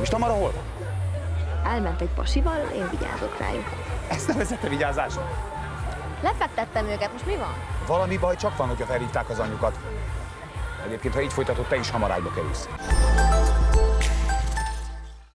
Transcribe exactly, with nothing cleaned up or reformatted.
És Tamara hol van? Elment egy pasival, én vigyázok rájuk. Ezt nevezette vigyázásnak? Lefektettem őket, most mi van? Valami baj csak van, hogyha felhívták az anyjukat. Egyébként, ha így folytatod, te is hamar ágyba kerülsz.